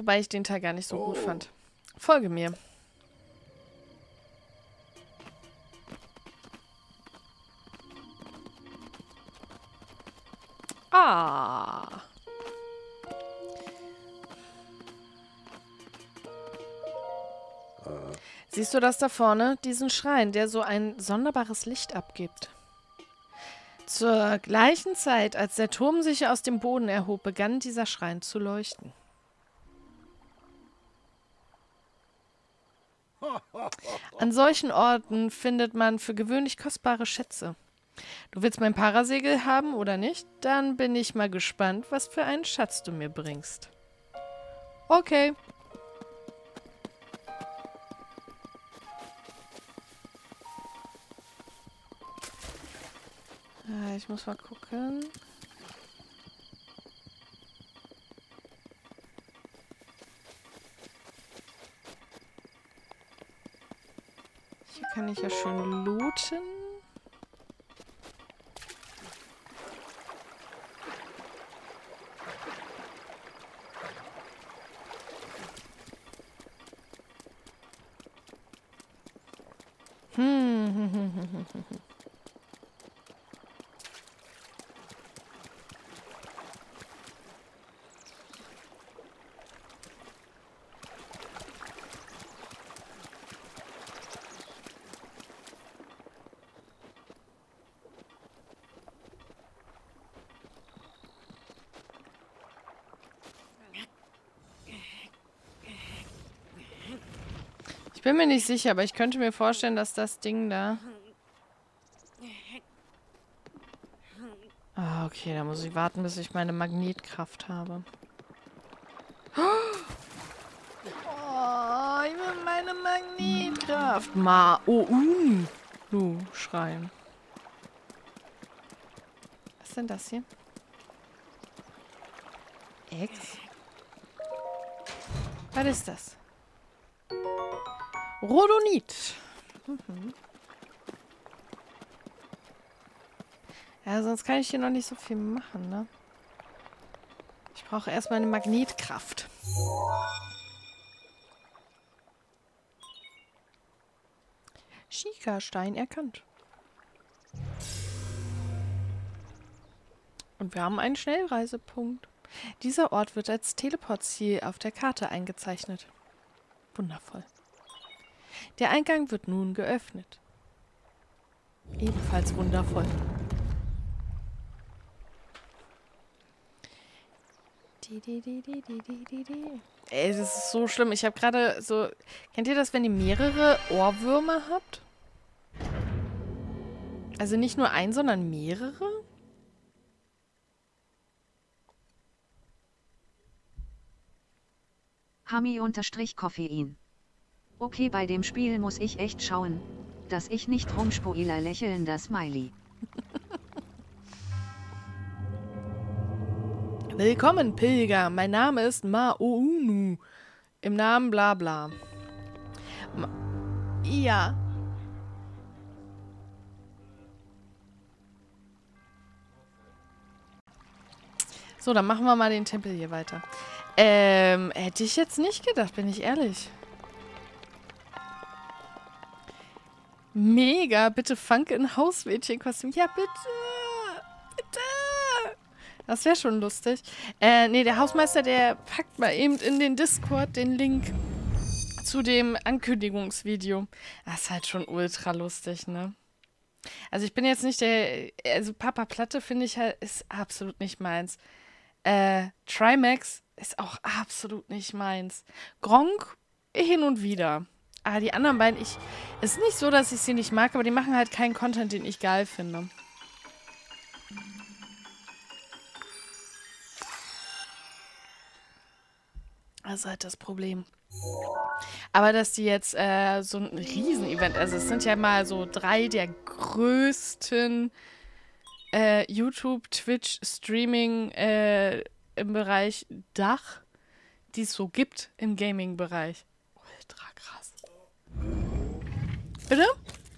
Wobei ich den Teil gar nicht so gut fand. Folge mir. Ah. Siehst du das da vorne? Diesen Schrein, der so ein sonderbares Licht abgibt. Zur gleichen Zeit, als der Turm sich aus dem Boden erhob, begann dieser Schrein zu leuchten. An solchen Orten findet man für gewöhnlich kostbare Schätze. Du willst mein Parasegel haben oder nicht? Dann bin ich mal gespannt, was für einen Schatz du mir bringst. Okay. Ich muss mal gucken. Hier kann ich ja schön looten. Ich bin mir nicht sicher, aber ich könnte mir vorstellen, dass das Ding da... Ah, okay, da muss ich warten, bis ich meine Magnetkraft habe. Oh, ich will meine Magnetkraft. Du Schreien. Was ist denn das hier? X? Was ist das? Rhodonit. Ja, sonst kann ich hier noch nicht so viel machen, ne? Ich brauche erstmal eine Magnetkraft. Schiekerstein erkannt. Und wir haben einen Schnellreisepunkt. Dieser Ort wird als Teleportziel auf der Karte eingezeichnet. Wundervoll. Der Eingang wird nun geöffnet. Ebenfalls wundervoll. Ey, das ist so schlimm. Ich habe gerade so... Kennt ihr das, wenn ihr mehrere Ohrwürmer habt? Also nicht nur ein, sondern mehrere? Hami-Koffein. Okay, bei dem Spiel muss ich echt schauen, dass ich nicht rumspoiler, lächelnder Smiley. Willkommen, Pilger. Mein Name ist Maounu. Im Namen bla bla. Ja. So, dann machen wir mal den Tempel hier weiter. Hätte ich jetzt nicht gedacht, bin ich ehrlich. Mega, bitte Funk in Hausmädchenkostüm. Ja, bitte. Bitte. Das wäre schon lustig. Nee, der Hausmeister, der packt mal eben in den Discord den Link zu dem Ankündigungsvideo. Das ist halt schon ultra lustig, ne? Also ich bin jetzt nicht der... Also Papa Platte finde ich halt, ist absolut nicht meins. Trimax ist auch absolut nicht meins. Gronkh hin und wieder. Aber die anderen beiden, es ist nicht so, dass ich sie nicht mag, aber die machen halt keinen Content, den ich geil finde. Das ist halt das Problem. Aber dass die jetzt so ein Riesenevent, also es sind ja mal so 3 der größten YouTube, Twitch, Streaming im Bereich Dach, die es so gibt im Gaming-Bereich. Ultra krass. Bitte?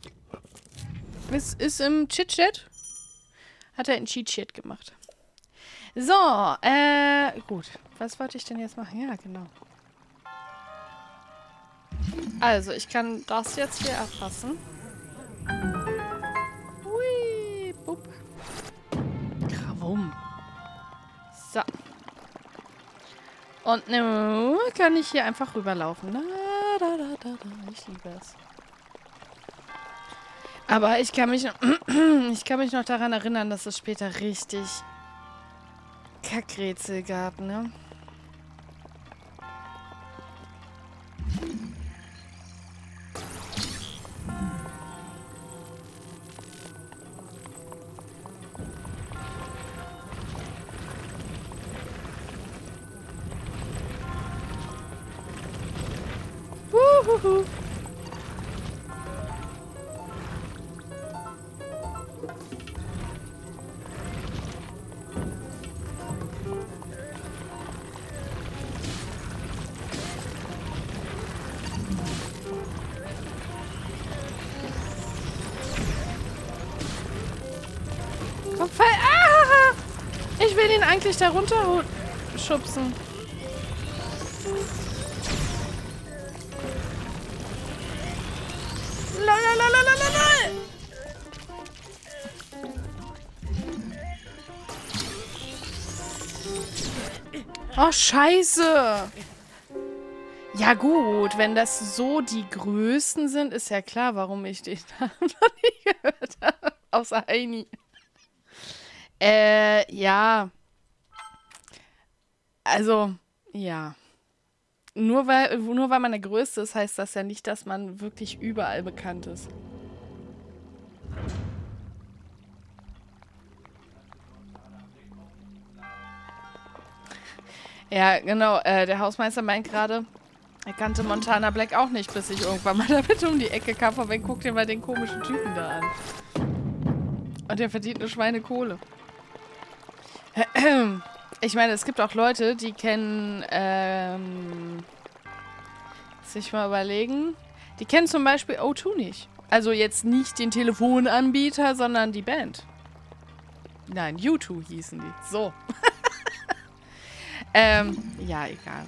Ist im Chit-Chat? Hat er einen Cheat-Chat gemacht. So, gut. Was wollte ich denn jetzt machen? Ja, genau. Also, ich kann das jetzt hier erfassen. Hui, bup. Krawum. So. Und nun kann ich hier einfach rüberlaufen. Ich liebe es. Aber ich kann mich noch daran erinnern, dass es später richtig Kackrätsel gab, ne? Wuhuhu. Komm, fall. Ah! Ich will ihn eigentlich da runter schubsen. Lolololololol. Oh, scheiße. Ja gut, wenn das so die Größten sind, ist ja klar, warum ich den Namen noch nie gehört habe. Außer Heini. Ja. Also, ja. Nur weil man der Größte ist, heißt das ja nicht, dass man wirklich überall bekannt ist. Ja, genau. Der Hausmeister meint gerade, er kannte Montana Black auch nicht, bis ich irgendwann mal damit um die Ecke kam. Von wegen, guck dir mal den komischen Typen da an. Und der verdient eine Schweinekohle. Ich meine, es gibt auch Leute, die kennen, sich mal überlegen, die kennen zum Beispiel O2 nicht. Also jetzt nicht den Telefonanbieter, sondern die Band. Nein, U2 hießen die. So. Ja, egal.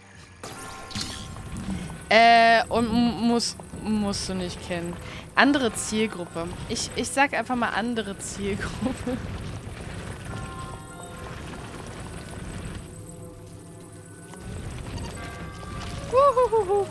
Und musst du nicht kennen. Andere Zielgruppe. Ich sag einfach mal andere Zielgruppe. Wuhuhuhu.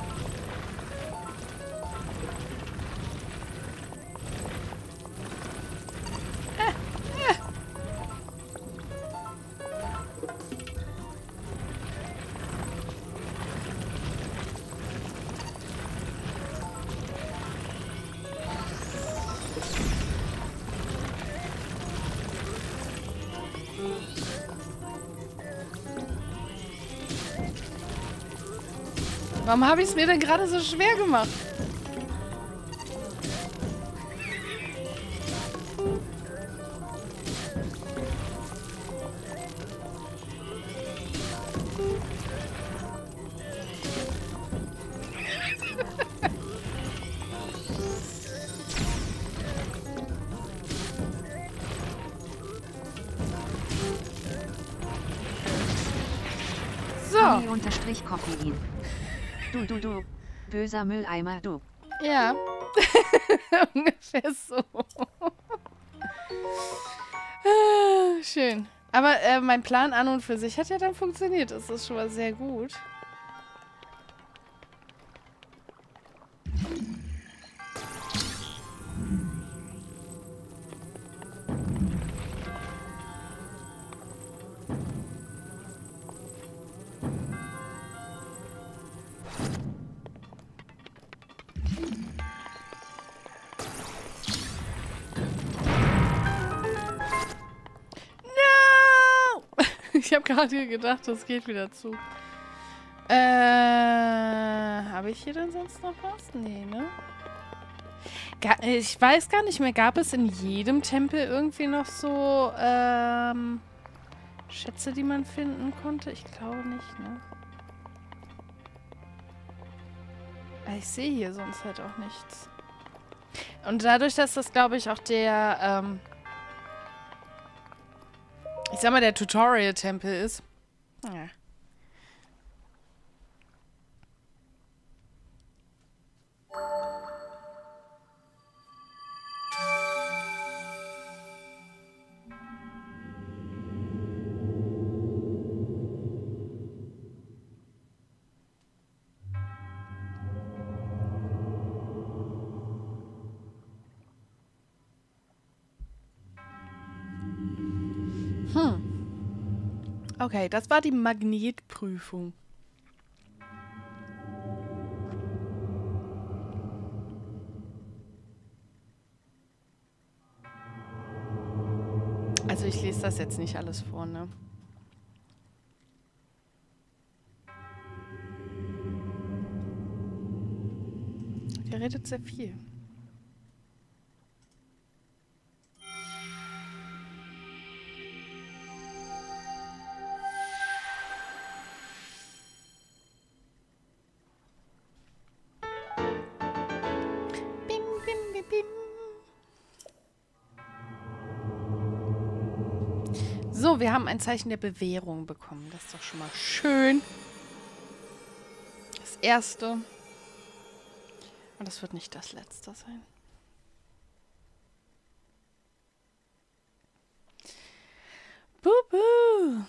Warum habe ich es mir denn gerade so schwer gemacht? So. Unterstrich Koffein. Du. Böser Mülleimer, du. Ja. Ungefähr so. Schön. Aber mein Plan an und für sich hat ja dann funktioniert. Das ist schon mal sehr gut. Ich habe gerade gedacht, das geht wieder zu. Habe ich hier denn sonst noch was? Nee, ne? Ich weiß gar nicht mehr, gab es in jedem Tempel irgendwie noch so, Schätze, die man finden konnte? Ich glaube nicht, ne? Ich sehe hier sonst halt auch nichts. Und dadurch, dass das, glaube ich, auch der, ich sag mal, der Tutorial-Tempel ist. Ja. Okay, das war die Magnetprüfung. Also ich lese das jetzt nicht alles vor, ne? Der redet sehr viel. Bim, bim, bim, bim. So, wir haben ein Zeichen der Bewährung bekommen. Das ist doch schon mal schön. Das erste. Und das wird nicht das letzte sein. Bubu.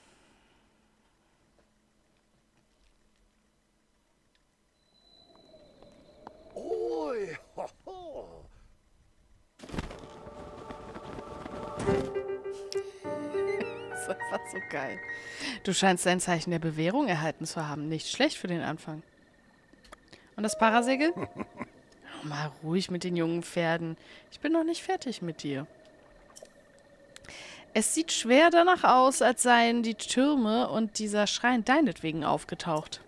Oi, ho, ho. Das ist einfach so geil. Du scheinst ein Zeichen der Bewährung erhalten zu haben. Nicht schlecht für den Anfang. Und das Parasegel? Mal ruhig mit den jungen Pferden. Ich bin noch nicht fertig mit dir. Es sieht schwer danach aus, als seien die Türme und dieser Schrein deinetwegen aufgetaucht.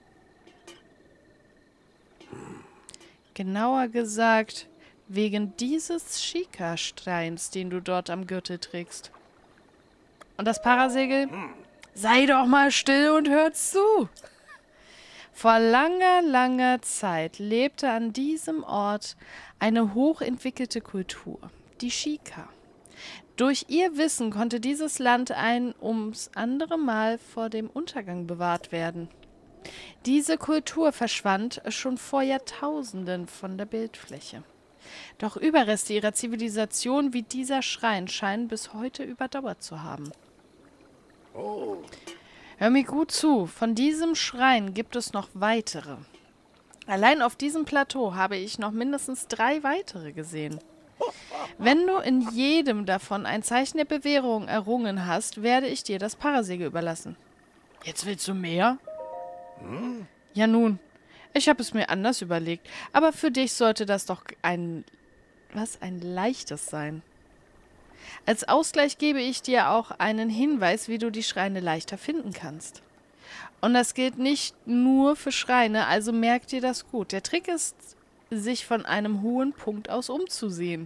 Genauer gesagt, wegen dieses Shika-Steins, den du dort am Gürtel trägst. Und das Parasegel? Sei doch mal still und hör zu! Vor langer, langer Zeit lebte an diesem Ort eine hochentwickelte Kultur, die Shika. Durch ihr Wissen konnte dieses Land ein ums andere Mal vor dem Untergang bewahrt werden. Diese Kultur verschwand schon vor Jahrtausenden von der Bildfläche. Doch Überreste ihrer Zivilisation wie dieser Schrein scheinen bis heute überdauert zu haben. Oh. Hör mir gut zu, von diesem Schrein gibt es noch weitere. Allein auf diesem Plateau habe ich noch mindestens 3 weitere gesehen. Wenn du in jedem davon ein Zeichen der Bewährung errungen hast, werde ich dir das Parasegel überlassen. Jetzt willst du mehr? Ja nun, ich habe es mir anders überlegt, aber für dich sollte das doch ein leichtes sein. Als Ausgleich gebe ich dir auch einen Hinweis, wie du die Schreine leichter finden kannst. Und das gilt nicht nur für Schreine, also merk dir das gut. Der Trick ist, sich von einem hohen Punkt aus umzusehen.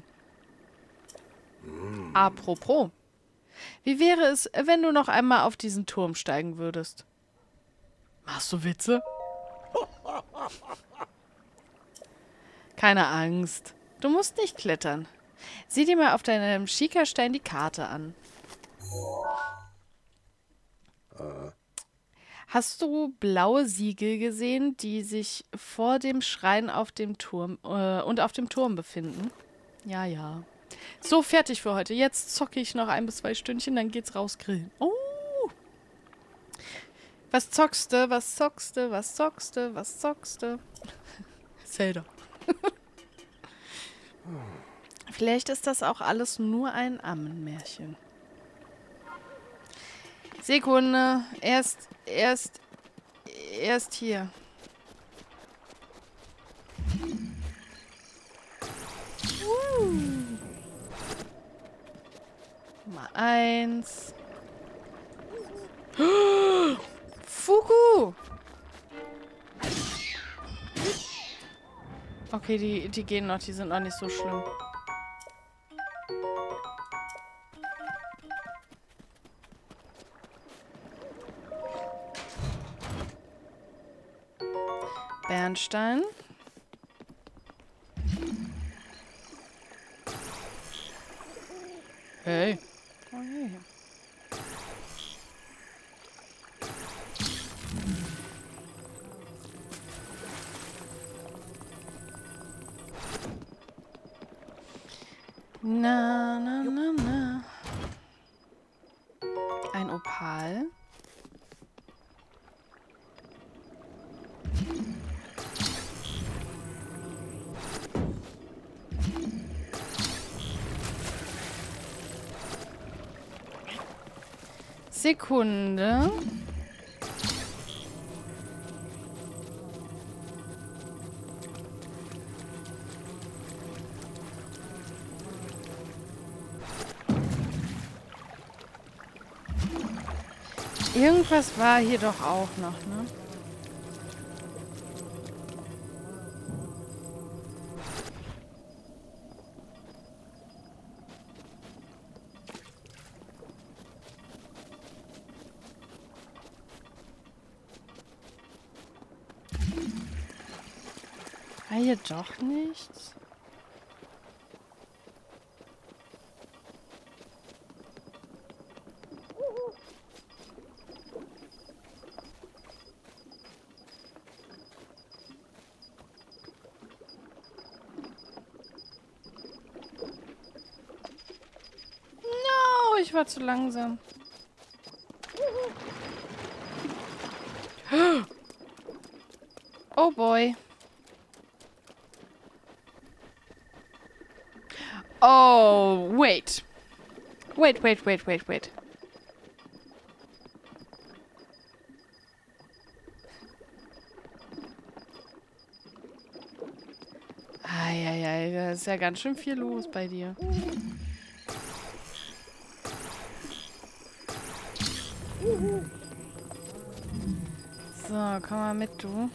Apropos, wie wäre es, wenn du noch einmal auf diesen Turm steigen würdest? Machst du Witze? Keine Angst, du musst nicht klettern. Sieh dir mal auf deinem Shika-Stein die Karte an. Hast du blaue Siegel gesehen, die sich vor dem Schrein auf dem Turm und auf dem Turm befinden? Ja, ja. So, fertig für heute. Jetzt zocke ich noch 1 bis 2 Stündchen, dann geht's raus grillen. Oh! Was zockst du? Was zockst du? Was zockst du? Was zockst du? Zelda. Vielleicht ist das auch alles nur ein Ammenmärchen. Sekunde. Erst hier. Mal 1. Fuku! Okay, die gehen noch, die sind noch nicht so schlimm. Bernstein. Hey. Oh, hey. Na, na, na, na. Ein Opal. Sekunde. Irgendwas war hier doch auch noch, ne? War hier doch nichts? No, ich war zu langsam. Oh boy. Oh, wait. Wait. Eieiei, da ist ja ganz schön viel los bei dir. So, komm mal mit, du.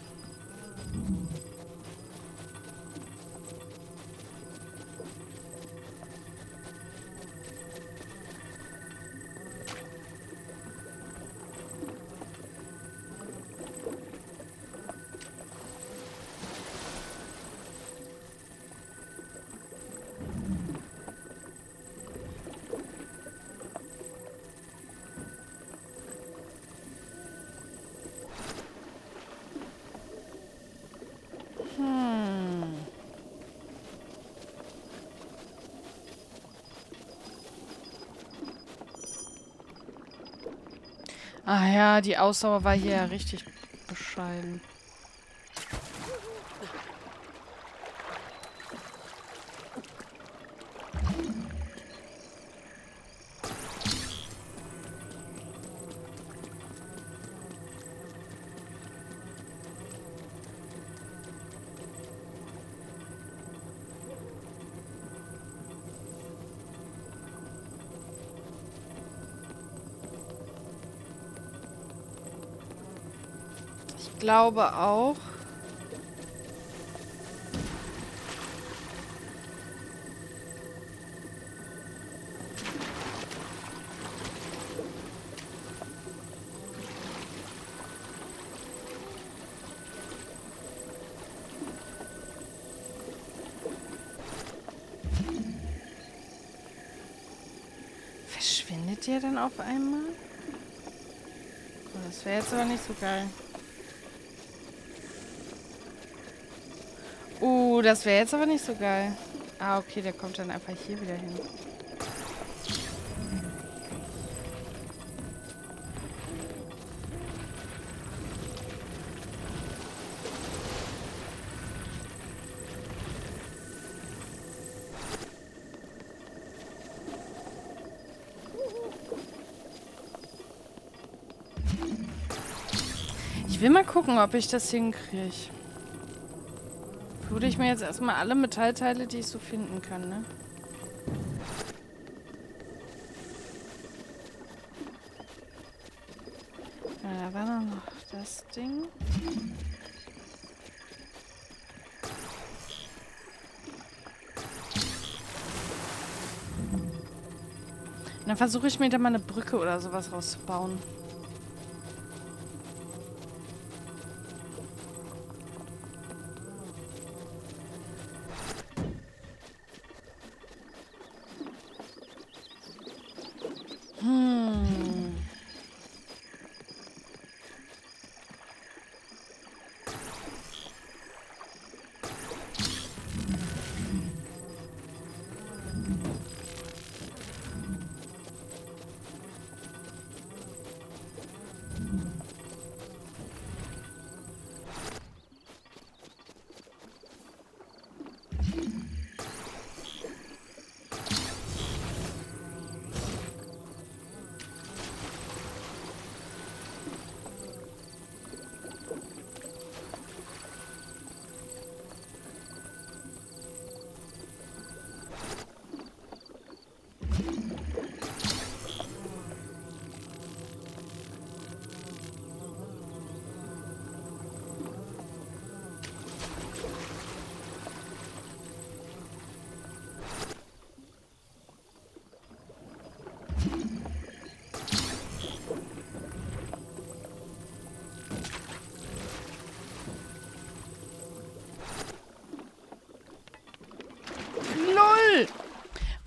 Ah ja, die Ausdauer war hier ja richtig bescheiden. Ich glaube auch. Verschwindet der dann auf einmal? Oh, das wäre jetzt aber nicht so geil. Das wäre jetzt aber nicht so geil. Ah, okay, der kommt dann einfach hier wieder hin. Ich will mal gucken, ob ich das hinkriege. Würde ich mir jetzt erstmal alle Metallteile, die ich so finden kann, ne? Ja, da war noch das Ding. Und dann versuche ich mir da mal eine Brücke oder sowas rauszubauen.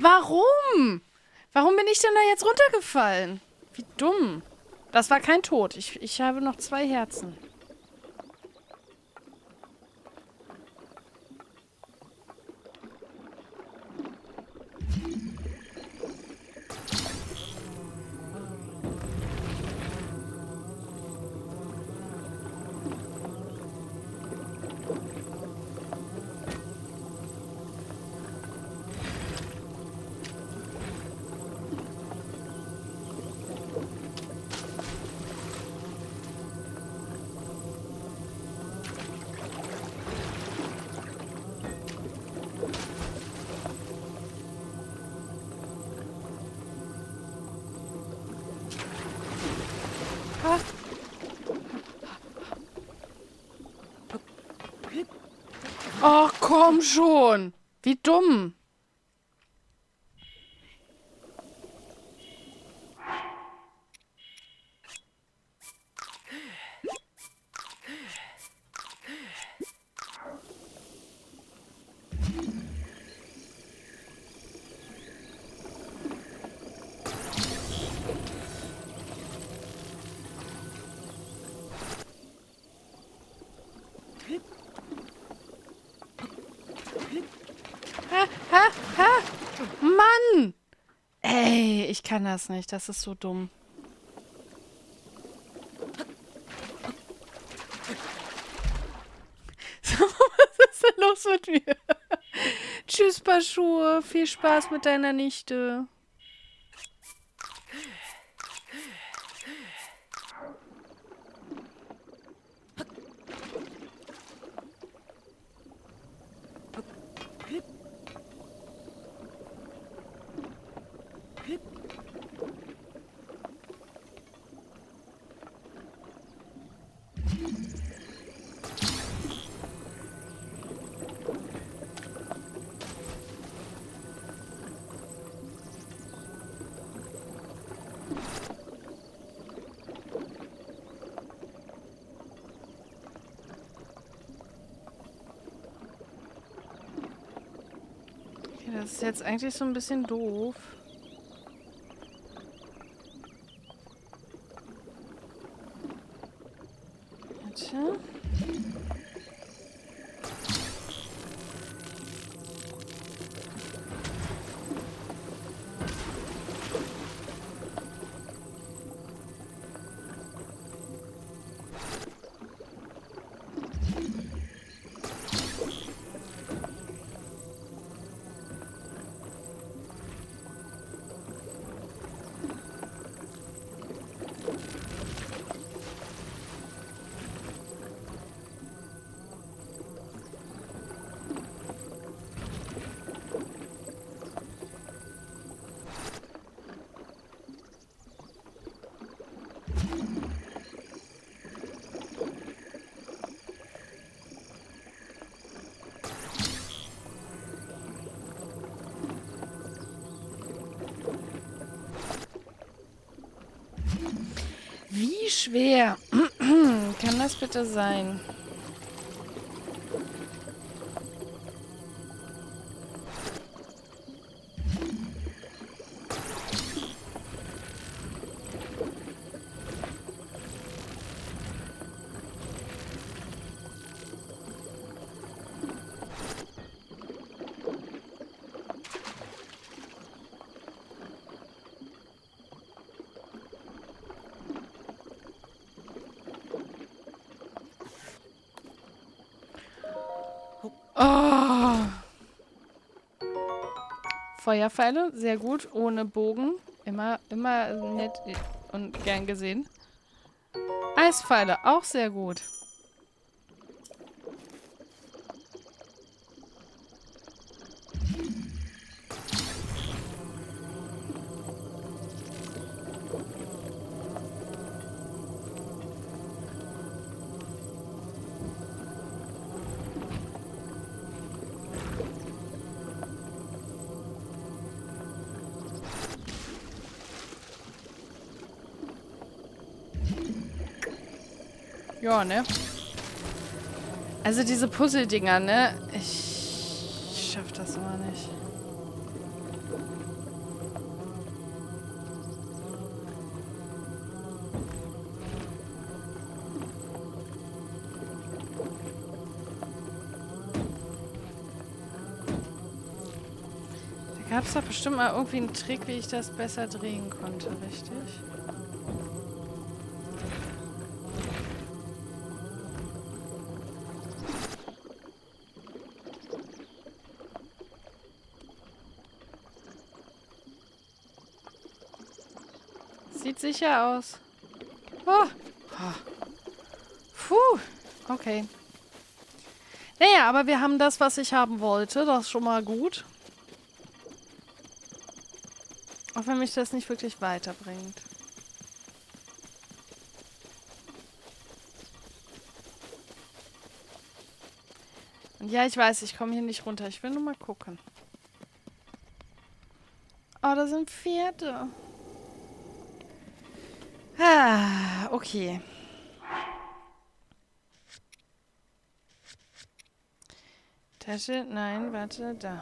Warum? Warum bin ich denn da jetzt runtergefallen? Wie dumm. Das war kein Tod. Ich habe noch 2 Herzen. Oh, komm schon. Wie dumm. Mann! Ey, ich kann das nicht. Das ist so dumm. Was ist denn los mit mir? Tschüss, Paar Schuhe. Viel Spaß mit deiner Nichte. Das ist jetzt eigentlich so ein bisschen doof. Warte. Wie schwer kann das bitte sein? Oh. Feuerpfeile, sehr gut. Ohne Bogen. Immer nett und gern gesehen. Eispfeile, auch sehr gut. Ja, ne? Also diese Puzzle-Dinger, ne? Ich schaff das immer nicht. Da gab es doch bestimmt mal irgendwie einen Trick, wie ich das besser drehen konnte, richtig? Sieht sicher aus. Oh. Puh. Okay. Naja, aber wir haben das, was ich haben wollte. Das ist schon mal gut. Auch wenn mich das nicht wirklich weiterbringt. Und ja, ich weiß, ich komme hier nicht runter. Ich will nur mal gucken. Oh, da sind Pferde. Ah, okay. Tasche, nein, warte, da.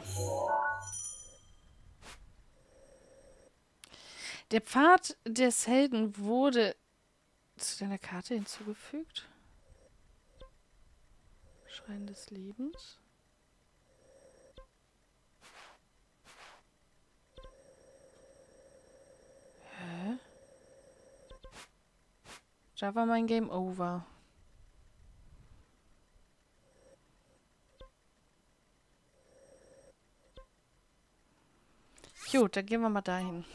Der Pfad des Helden wurde zu deiner Karte hinzugefügt. Schrein des Lebens. Hä? Da war mein Game over. Gut, dann gehen wir mal dahin.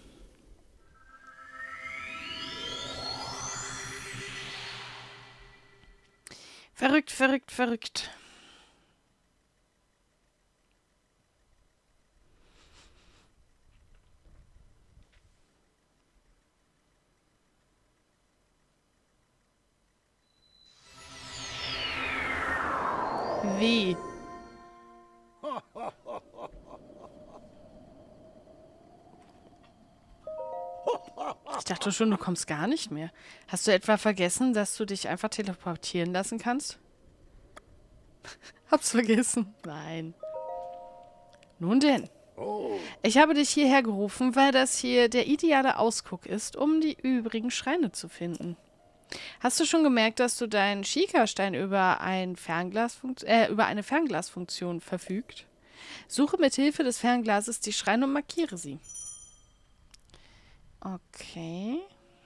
Verrückt, verrückt, verrückt. Wie? Ich dachte schon, du kommst gar nicht mehr. Hast du etwa vergessen, dass du dich einfach teleportieren lassen kannst? Hab's vergessen. Nein. Nun denn. Ich habe dich hierher gerufen, weil das hier der ideale Ausguck ist, um die übrigen Schreine zu finden. Hast du schon gemerkt, dass du deinen Schikastein über eine Fernglasfunktion verfügt? Suche mit Hilfe des Fernglases die Schreine und markiere sie. Okay.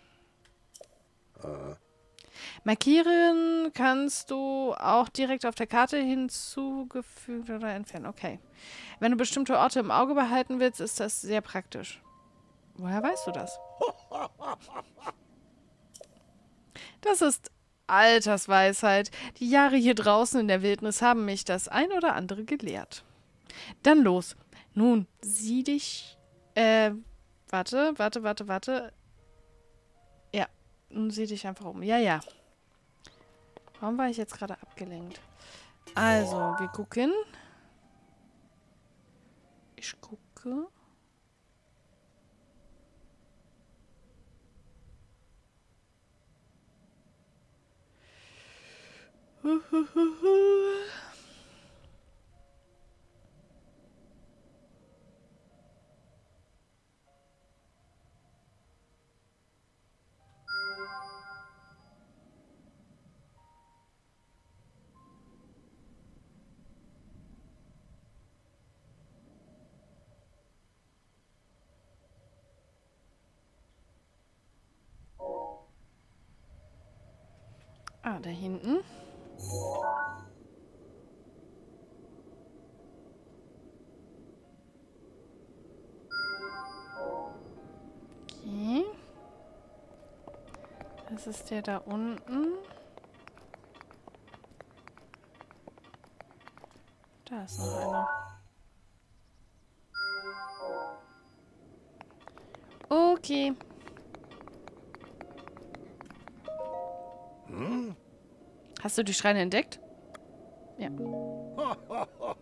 Markieren kannst du auch direkt auf der Karte hinzugefügt oder entfernen. Okay. Wenn du bestimmte Orte im Auge behalten willst, ist das sehr praktisch. Woher weißt du das? Das ist Altersweisheit. Die Jahre hier draußen in der Wildnis haben mich das ein oder andere gelehrt. Dann los. Nun, sieh dich... Warte. Ja, nun sieh dich einfach um. Ja. Warum war ich jetzt gerade abgelenkt? Also, wir gucken. Ich gucke. Ah, da hinten. Okay. Das ist der da unten. Da ist noch einer. Okay. Hast du die Schreine entdeckt? Ja.